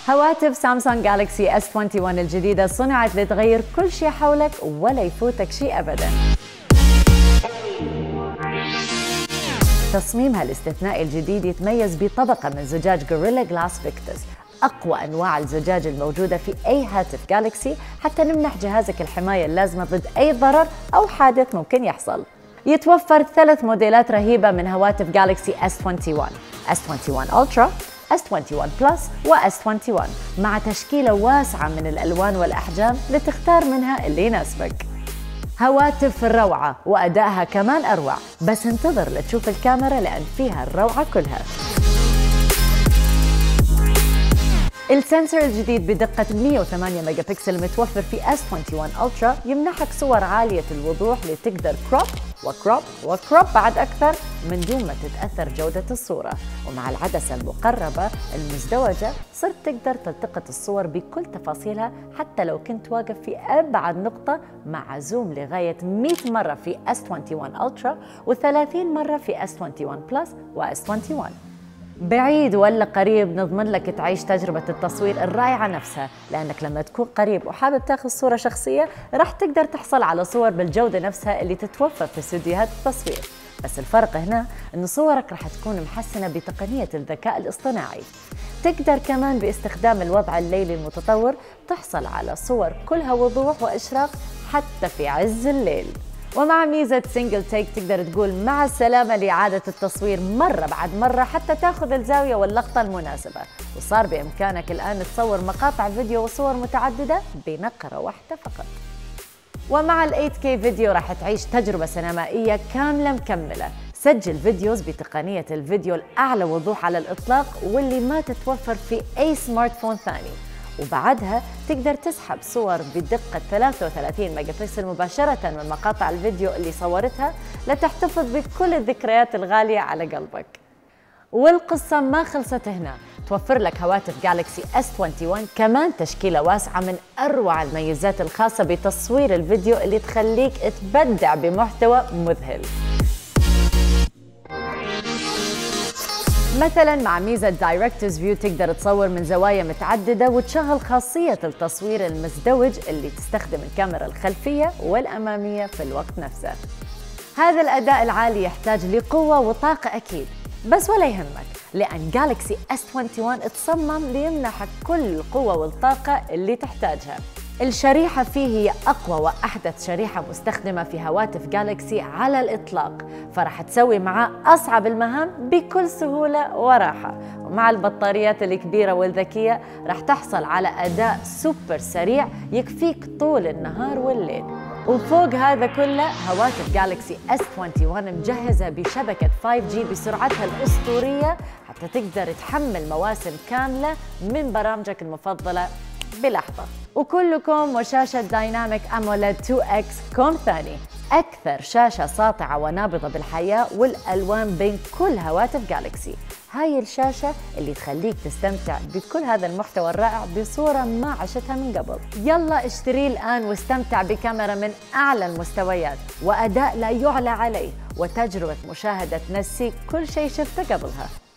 هواتف سامسونج جالكسي S21 الجديدة صنعت لتغير كل شيء حولك ولا يفوتك شيء أبداً. تصميمها الاستثنائي الجديد يتميز بطبقة من زجاج غوريلا جلاس فيكتس، أقوى أنواع الزجاج الموجودة في أي هاتف جالكسي حتى نمنح جهازك الحماية اللازمة ضد أي ضرر أو حادث ممكن يحصل. يتوفر 3 موديلات رهيبة من هواتف جالكسي S21 Ultra، S21 Plus و S21 مع تشكيلة واسعة من الألوان والأحجام لتختار منها اللي يناسبك. هواتف روعة وأدائها كمان أروع، بس انتظر لتشوف الكاميرا لأن فيها الروعة كلها. السنسور الجديد بدقة 108 ميجا بكسل متوفر في S21 Ultra يمنحك صور عالية الوضوح لتقدر كروب وكروب بعد أكثر من دون ما تتأثر جودة الصورة. ومع العدسة المقربة المزدوجة صرت تقدر تلتقط الصور بكل تفاصيلها حتى لو كنت واقف في أبعد نقطة، مع زوم لغاية 100 مرة في S21 Ultra و30 مرة في S21 Plus و S21. بعيد ولا قريب نضمن لك تعيش تجربة التصوير الرائعة نفسها، لأنك لما تكون قريب وحابب تاخذ صورة شخصية راح تقدر تحصل على صور بالجودة نفسها اللي تتوفر في استديوهات التصوير. بس الفرق هنا إن صورك راح تكون محسنة بتقنية الذكاء الاصطناعي. تقدر كمان باستخدام الوضع الليلي المتطور تحصل على صور كلها وضوح وإشراق حتى في عز الليل. ومع ميزة سينجل تيك تقدر تقول مع السلامة لإعادة التصوير مرة بعد مرة حتى تاخذ الزاوية واللقطة المناسبة. وصار بإمكانك الآن تصور مقاطع فيديو وصور متعددة بنقرة واحدة فقط. ومع ال 8K فيديو راح تعيش تجربة سينمائية كاملة مكملة. سجل فيديوز بتقنية الفيديو الأعلى وضوح على الإطلاق واللي ما تتوفر في أي سمارت فون ثاني، وبعدها تقدر تسحب صور بدقة 33 ميجا بكسل مباشرة من مقاطع الفيديو اللي صورتها لتحتفظ بكل الذكريات الغالية على قلبك. والقصة ما خلصت هنا، توفر لك هواتف جالكسي S21 كمان تشكيلة واسعة من أروع الميزات الخاصة بتصوير الفيديو اللي تخليك تبدع بمحتوى مذهل. مثلاً مع ميزة دايركتورز فيو تقدر تصور من زوايا متعددة وتشغل خاصية التصوير المزدوج اللي تستخدم الكاميرا الخلفية والأمامية في الوقت نفسه. هذا الأداء العالي يحتاج لقوة وطاقة أكيد، بس ولا يهمك لأن جالكسي S21 تصمم ليمنحك كل القوة والطاقة اللي تحتاجها. الشريحة فيه هي أقوى وأحدث شريحة مستخدمة في هواتف جالكسي على الإطلاق، فرح تسوي معاه أصعب المهام بكل سهولة وراحة. ومع البطاريات الكبيرة والذكية راح تحصل على أداء سوبر سريع يكفيك طول النهار والليل. وفوق هذا كله هواتف جالكسي S21 مجهزة بشبكة 5G بسرعتها الأسطورية حتى تقدر تحمل مواسم كاملة من برامجك المفضلة بلحظة. وكلكم وشاشة دايناميك أموليد 2X كوم ثاني، أكثر شاشة ساطعة ونابضة بالحياة والألوان بين كل هواتف جالكسي. هاي الشاشة اللي تخليك تستمتع بكل هذا المحتوى الرائع بصورة ما عشتها من قبل. يلا اشتريه الآن واستمتع بكاميرا من أعلى المستويات وأداء لا يعلى عليه وتجربة مشاهدة تنسيك كل شيء شفته قبلها.